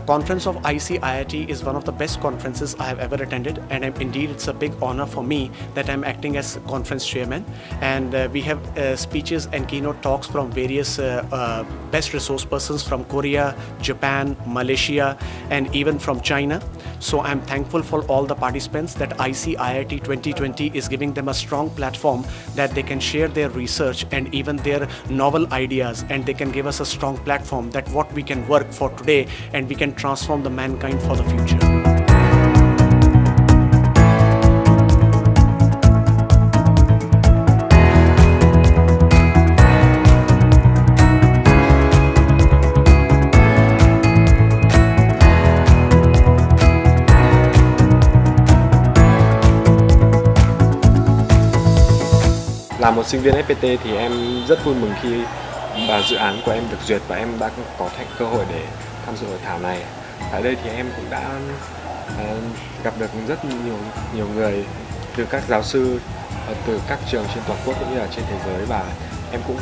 conference of ICIIT is one of the best conferences I have ever attended, and indeed it's a big honor for me that I'm acting as conference chairman. And we have speeches and keynote talks from various best resource persons from Korea, Japan, Malaysia, and even from China. So I'm thankful for all the participants that ICIIT 2020 is giving them a strong platform that they can share their research and even their novel ideas, and they can give us a strong platform that what we can work for today and we can transform the mankind for the future. Là một sinh viên FPT thì em rất vui mừng khi dự án của em được duyệt và em đã có cơ hội để tham dự hội thảo này. Tại đây thì em cũng đã gặp được rất nhiều người, từ các giáo sư từ các trường trên toàn quốc cũng như là trên thế giới, và em cũng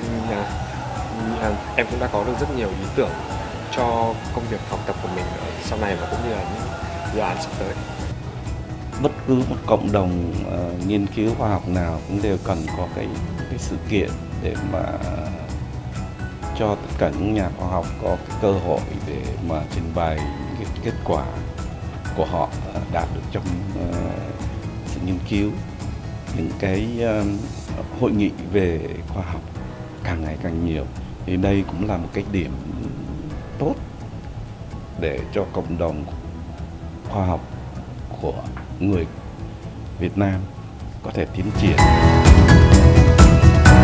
đã có được rất nhiều ý tưởng cho công việc học tập của mình sau này và cũng như là những dự án sắp tới. Bất cứ một cộng đồng nghiên cứu khoa học nào cũng đều cần có cái sự kiện để mà cho tất cả những nhà khoa học có cái cơ hội để mà trình bày những cái kết quả của họ đạt được trong sự nghiên cứu. Những cái hội nghị về khoa học càng ngày càng nhiều, thì đây cũng là một cái điểm tốt để cho cộng đồng khoa học của người Việt Nam có thể tiến triển.